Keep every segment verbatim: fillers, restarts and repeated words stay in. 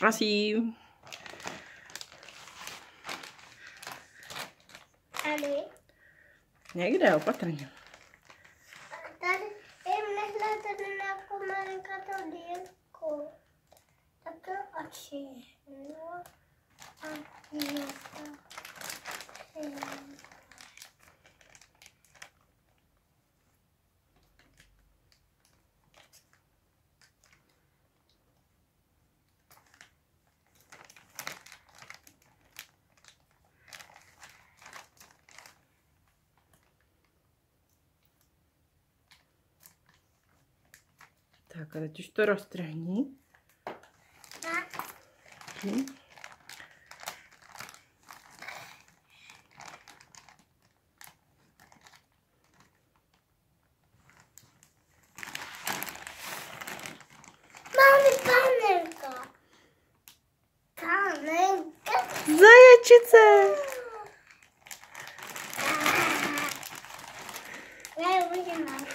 Prosím. Tady. Někde, opatrně. Tady jim nechla tady nějakou malinkatou dírku. Tak to oči. No. A je to. Tak a teď už to roztrhni. Hm. Máme panenka. Panenka. Zaječice! Já můžeme.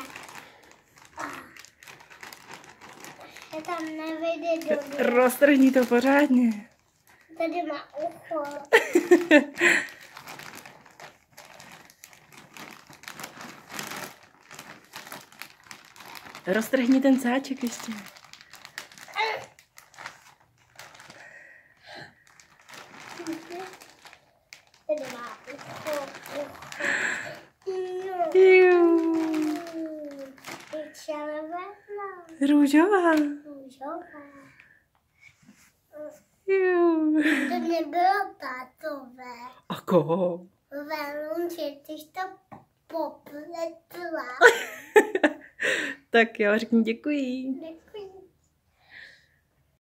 Já tam nevejde do. Roztrhni to pořádně. Tady má ucho. Roztrhni ten sáček ještě. Tady má ucho. ucho. Juuu. Je červená. Růžová. Růžová. Juuu. To nebylo tatové. A koho? Velunče, ty jsi to popletla. Tak jo, řekni děkuji. Děkuji.